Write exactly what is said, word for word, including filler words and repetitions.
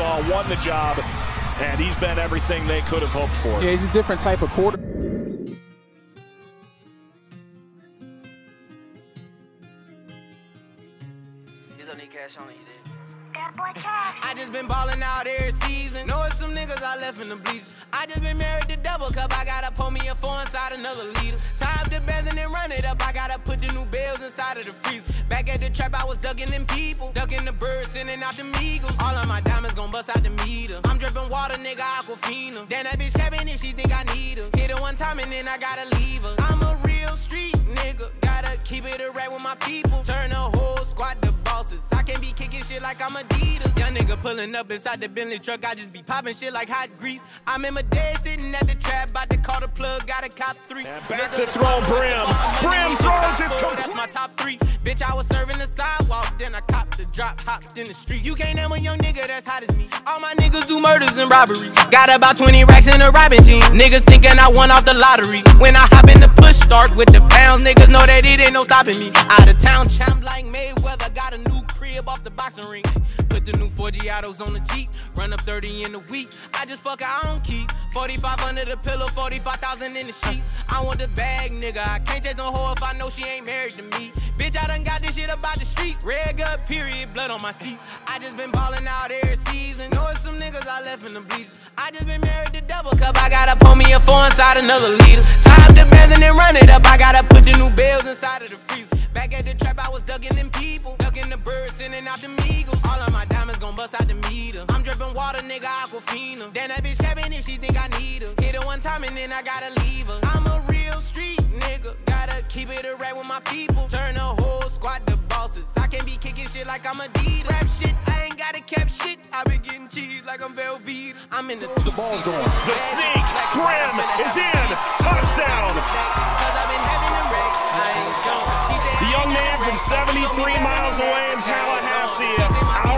Arkansas, won the job, and he's been everything they could have hoped for. Yeah, he's a different type of quarter. He's gonna need cash on you, then. I just been ballin' out every season. Know it's some niggas I left in the bleachers. I just been married to double cup. I gotta pull me a four inside another liter. Tie up the bands and then run it up. I gotta put the new bells inside of the freezer. Back at the trap, I was ducking them people. Ducking the birds, sending out the eagles. All of my diamonds gon' bust out the meter. I'm dripping water, nigga, Aquafina. Damn, that bitch capping if she think I need her. Hit her one time and then I gotta leave her. I'm a real street nigga. Gotta keep it a rap with my people. Turn the whole squad to bosses. I can't be kicking shit like I'm Adidas. Young nigga pulling up inside the Bentley truck. I just be popping shit like hot grease. I'm in my day sitting at the trap, about to call the plug, got a cop three. And back to throw Brim. Brim throws his complete. That's my top three. Bitch, I was serving the sidewalk, then I copped the drop, hopped in the street. You can't name a young nigga that's hot as me. All my niggas do murders and robberies. Got about twenty racks in a robbing jean. Niggas thinking I won off the lottery. When I hop in the push start with the pounds, niggas know that it ain't no stopping me. Out of town champ like Mayweather, got a new crib off the boxing ring. Put the new four Giottos on the Jeep, run up thirty in a week. I just fuck, I don't keep. forty-five under the pillow, forty-five thousand in the sheets. I want the bag, nigga. I can't chase no hoe if I know she ain't married to me. Bitch, I done got this shit about the street. Red gut, period, blood on my seat. I just been ballin' out every season. Know it's some niggas I left in the bleachers. I just been married to double cup. I gotta pull me a four inside another liter. Tie up the bands and then run it up. I gotta put the new bells inside of the freezer. Back at the trap, I was ducking them people. Ducking the birds, sending out the eagles. All of my diamonds gon' bust out the meter. I'm dripping water, nigga, Aquafina. Damn, that bitch capping if she think I need her. Hit her one time and then I gotta leave her. I'm a real street nigga. Gotta keep it a rap with my people. Turn the whole squad to bosses. I can't be kicking shit like I'm Adidas. Rap shit, I ain't gotta cap shit. I been getting cheese like I'm Velveeta. I'm in the two. The ball's going. The sneak. Brim is in. Touchdown. Cause I've been having them wreck. I ain't shown. The young man from seventy-three miles away in Tallahassee, out